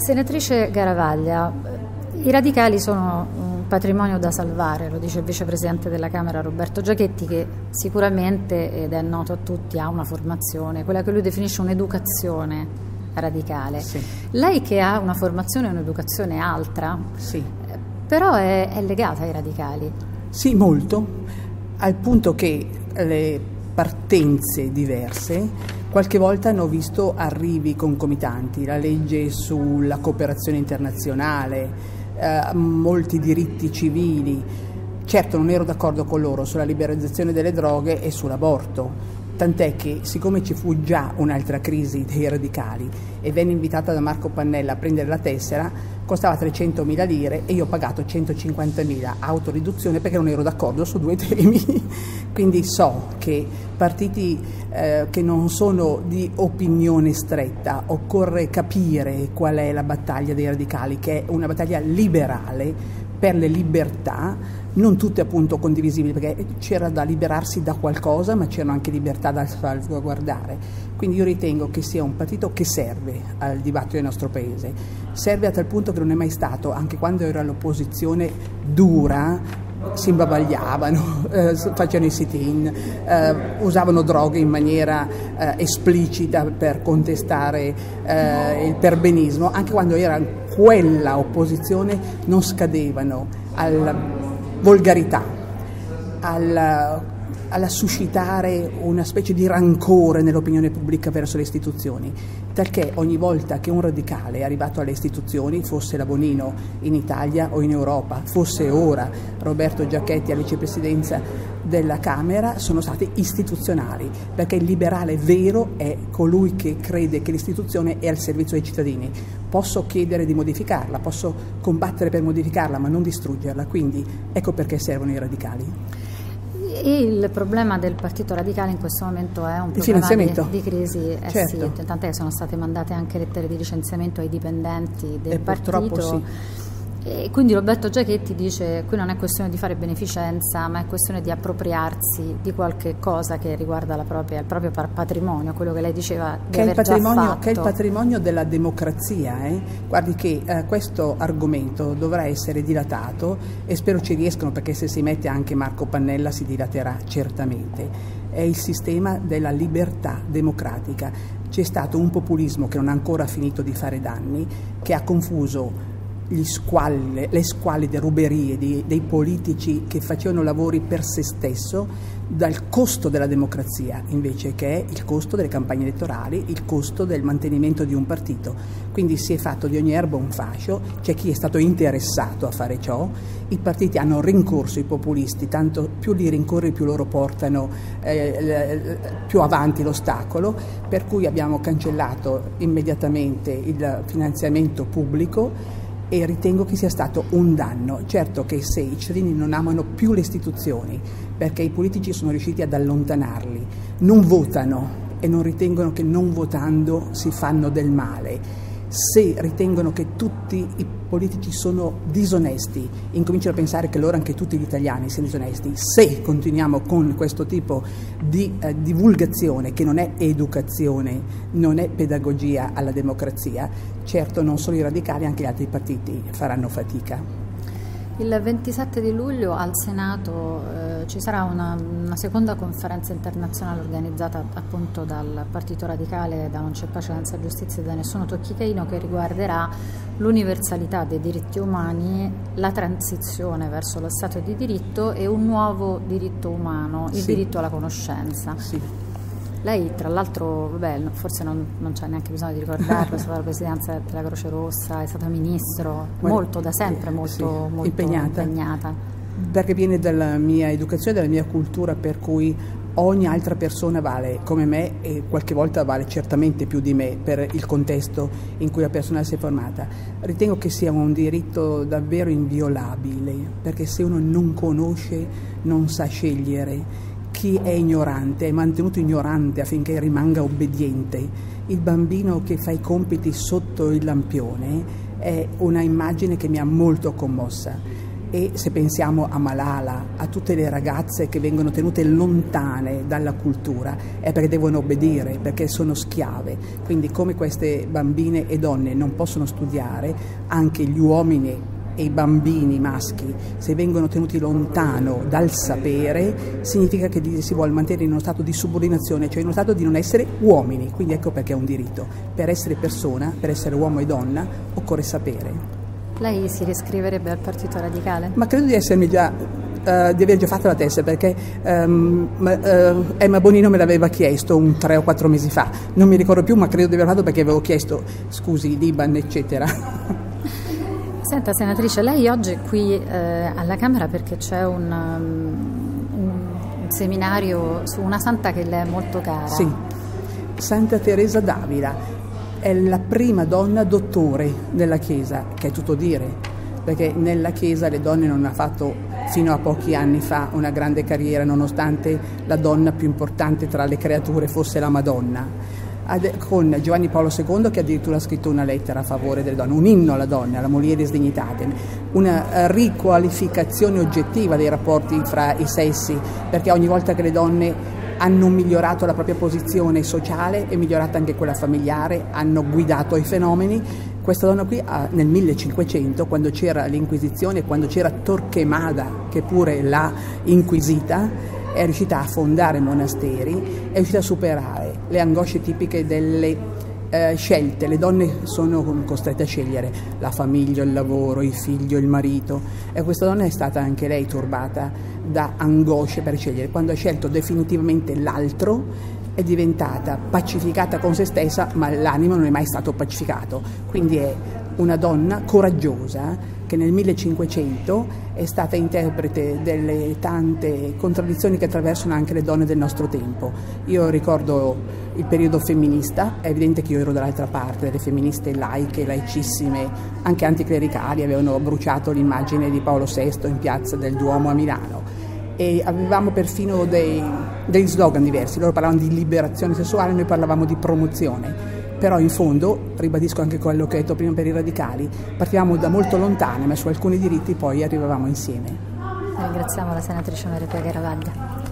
Senatrice Garavaglia, i radicali sono un patrimonio da salvare, lo dice il vicepresidente della Camera Roberto Giachetti, che sicuramente, ed è noto a tutti, ha una formazione, quella che lui definisce un'educazione radicale. Sì. Lei che ha una formazione e un'educazione altra, Sì. però è legata ai radicali. Sì, molto, al punto che le partenze diverse qualche volta hanno visto arrivi concomitanti, la legge sulla cooperazione internazionale, molti diritti civili. Certo non ero d'accordo con loro sulla liberalizzazione delle droghe e sull'aborto, tant'è che siccome ci fu già un'altra crisi dei radicali e venne invitata da Marco Pannella a prendere la tessera, costava 300.000 lire e io ho pagato 150.000 autoriduzione perché non ero d'accordo su due temi. Quindi so che partiti che non sono di opinione stretta, occorre capire qual è la battaglia dei radicali, che è una battaglia liberale per le libertà, non tutte appunto condivisibili, perché c'era da liberarsi da qualcosa, ma c'erano anche libertà da salvaguardare. Quindi io ritengo che sia un partito che serve al dibattito del nostro Paese, serve a tal punto che non è mai stato, anche quando era all'opposizione dura, si imbavagliavano, facevano i sit-in, usavano droghe in maniera esplicita per contestare il perbenismo, anche quando era quella opposizione non scadevano alla volgarità, alla suscitare una specie di rancore nell'opinione pubblica verso le istituzioni, perché ogni volta che un radicale è arrivato alle istituzioni, fosse la Bonino in Italia o in Europa, fosse ora Roberto Giachetti alla vicepresidenza della Camera, sono stati istituzionali, perché il liberale vero è colui che crede che l'istituzione è al servizio dei cittadini. Posso chiedere di modificarla, posso combattere per modificarla, ma non distruggerla, quindi ecco perché servono i radicali. E il problema del Partito Radicale in questo momento è un problema di crisi, certo. Sì, tant'è che sono state mandate anche lettere di licenziamento ai dipendenti del partito. Sì. E quindi Roberto Giachetti dice: qui non è questione di fare beneficenza, ma è questione di appropriarsi di qualche cosa che riguarda il proprio patrimonio, quello che lei diceva di aver già fatto. Che è il patrimonio della democrazia. Guardi che questo argomento dovrà essere dilatato e spero ci riescano, perché se si mette anche Marco Pannella si dilaterà certamente. È il sistema della libertà democratica. C'è stato un populismo che non ha ancora finito di fare danni, che ha confuso le squallide ruberie dei politici che facevano lavori per se stesso dal costo della democrazia, invece che è il costo delle campagne elettorali, il costo del mantenimento di un partito. Quindi si è fatto di ogni erba un fascio, c'è chi è stato interessato a fare ciò, i partiti hanno rincorso i populisti, tanto più li rincorri più loro portano più avanti l'ostacolo, per cui abbiamo cancellato immediatamente il finanziamento pubblico e ritengo che sia stato un danno. Certo che se i cittadini non amano più le istituzioni perché i politici sono riusciti ad allontanarli, non votano e non ritengono che non votando si fanno del male, se ritengono che tutti i politici sono disonesti, incominciano a pensare che loro anche tutti gli italiani siano disonesti. Se continuiamo con questo tipo di divulgazione, che non è educazione, non è pedagogia alla democrazia, certo non solo i radicali, anche gli altri partiti faranno fatica. Il 27 di luglio al Senato ci sarà una seconda conferenza internazionale organizzata appunto dal Partito Radicale, da Non c'è pace senza giustizia e da nessuno tocchi Caino, che riguarderà l'universalità dei diritti umani, la transizione verso lo Stato di diritto e un nuovo diritto umano, il diritto alla conoscenza. Sì. Lei tra l'altro, forse non c'è neanche bisogno di ricordarlo, è stata la Presidenza della Croce Rossa, è stata Ministro, molto da sempre, molto impegnata. Perché viene dalla mia educazione, dalla mia cultura, per cui ogni altra persona vale come me e qualche volta vale certamente più di me per il contesto in cui la persona si è formata. Ritengo che sia un diritto davvero inviolabile, perché se uno non conosce non sa scegliere. Chi è ignorante è mantenuto ignorante affinché rimanga obbediente. Il bambino che fa i compiti sotto il lampione è una immagine che mi ha molto commossa. E se pensiamo a Malala, a tutte le ragazze che vengono tenute lontane dalla cultura, è perché devono obbedire, perché sono schiave. Quindi come queste bambine e donne non possono studiare, anche gli uomini e i bambini maschi, se vengono tenuti lontano dal sapere, significa che li si vuole mantenere in uno stato di subordinazione, cioè in uno stato di non essere uomini. Quindi ecco perché è un diritto. Per essere persona, per essere uomo e donna, occorre sapere. Lei si riscriverebbe al Partito Radicale? Ma credo di essermi di aver già fatto la testa, perché Emma Bonino me l'aveva chiesto 3 o 4 mesi fa, non mi ricordo più, ma credo di aver fatto perché avevo chiesto scusi, l'Iban eccetera. Senta senatrice, lei oggi è qui alla Camera perché c'è un seminario su una santa che le è molto cara. Sì, Santa Teresa d'Avila. È la prima donna dottore nella Chiesa, che è tutto dire, perché nella Chiesa le donne non hanno fatto fino a pochi anni fa una grande carriera, nonostante la donna più importante tra le creature fosse la Madonna. Con Giovanni Paolo II che addirittura ha scritto una lettera a favore delle donne, un inno alla donna, la Mulieris Dignitatem, una riqualificazione oggettiva dei rapporti fra i sessi, perché ogni volta che le donne hanno migliorato la propria posizione sociale e migliorata anche quella familiare, hanno guidato i fenomeni. Questa donna qui nel 1500, quando c'era l'Inquisizione, quando c'era Torquemada, che pure l'ha inquisita, è riuscita a fondare monasteri, è riuscita a superare le angosce tipiche delle scelte. Le donne sono costrette a scegliere la famiglia, il lavoro, il figlio, il marito, e questa donna è stata anche lei turbata da angosce per scegliere. Quando ha scelto definitivamente l'altro è diventata pacificata con se stessa, ma l'animo non è mai stato pacificato. Quindi è una donna coraggiosa che nel 1500 è stata interprete delle tante contraddizioni che attraversano anche le donne del nostro tempo. Io ricordo il periodo femminista, è evidente che io ero dall'altra parte, delle femministe laiche, laicissime, anche anticlericali, avevano bruciato l'immagine di Paolo VI in piazza del Duomo a Milano, e avevamo perfino degli slogan diversi. Loro parlavano di liberazione sessuale, noi parlavamo di promozione. Però in fondo, ribadisco anche quello che ho detto prima per i radicali, partivamo da molto lontane, ma su alcuni diritti poi arrivavamo insieme. Ringraziamo la senatrice Maria Pia Garavaglia.